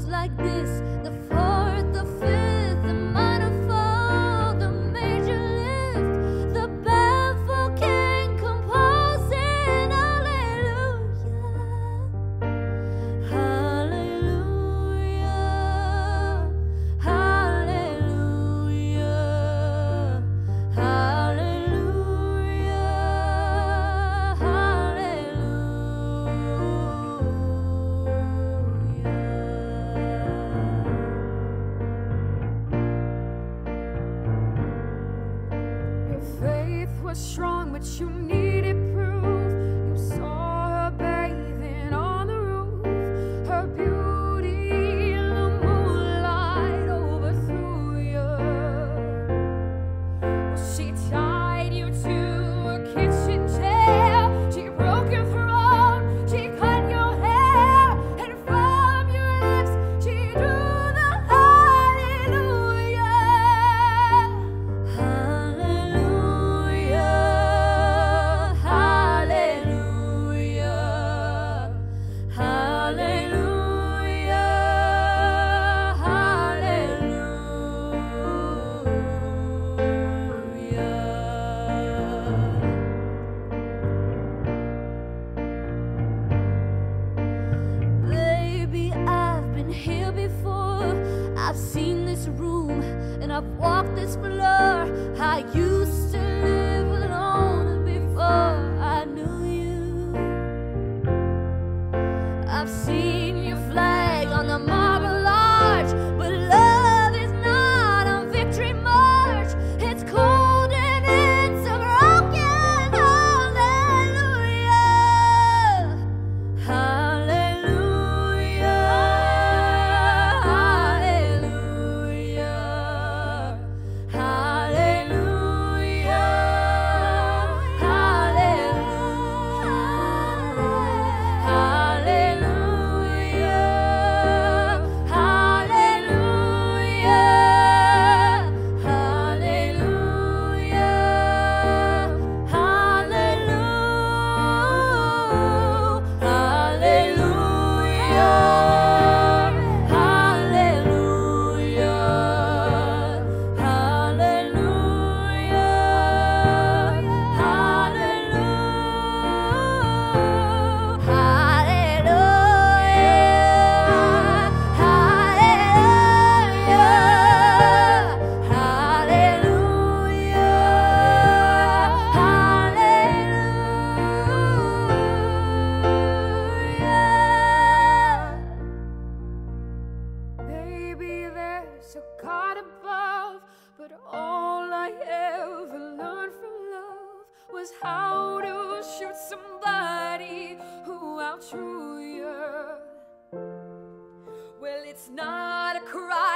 goes like this: the fourth, the fifth, the minor fall, the major lift, the baffled king composing. Hallelujah, hallelujah, hallelujah, hallelujah, hallelujah. Your faith was strong, but you needed proof. You saw her bathing on the roof. Her beauty in the moonlight overthrew you. Well, she tied you to a kitchen chair. She broke your throne. She cut your hair, and from your lips she drew the hallelujah. Hallelujah, hallelujah, hallelujah, hallelujah. Baby, I've been here before. I've seen this room and I've walked this floor. I used to live alone before I knew you. I've seen your flag on the marble arch, but love is not a victory march. It's cold and it's a broken hallelujah. Hallelujah, hallelujah, hallelujah, Baby, there's a God above, but all I ever learned from love was how to shoot somebody who outdrew you. Well, it's not a cry